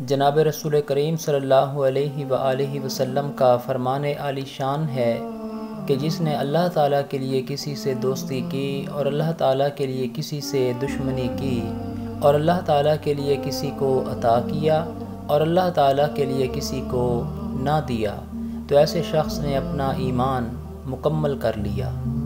जनाब रसूल करीम सल्लल्लाहु अलैहि वसल्लम का फ़रमान आली शान है कि जिसने अल्लाह ताला के लिए किसी से दोस्ती की और अल्लाह ताला के लिए किसी से दुश्मनी की और अल्लाह ताला के लिए किसी को अता किया और अल्लाह ताला के लिए किसी को ना दिया, तो ऐसे शख्स ने अपना ईमान मुकम्मल कर लिया।